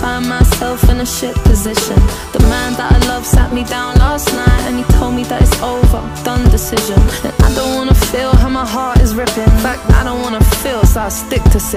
find myself in a shit position. The man that I love sat me down last night and he told me that it's over, done decision. And I don't wanna feel how my heart is ripping. In fact, I don't wanna feel, so I stick to